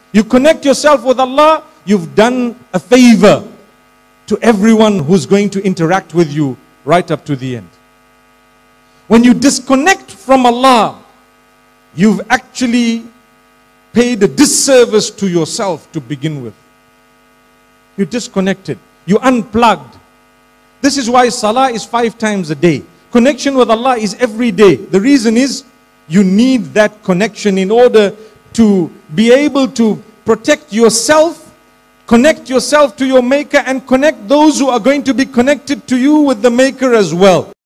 You connect yourself with Allah, you've done a favor to everyone who's going to interact with you right up to the end. When you disconnect from Allah, you've actually paid a disservice to yourself to begin with. You disconnected. You unplugged. This is why salah is 5 times a day. Connection with Allah is every day. The reason is you need that connection in order to be able to protect yourself, connect yourself to your Maker, and connect those who are going to be connected to you with the Maker as well.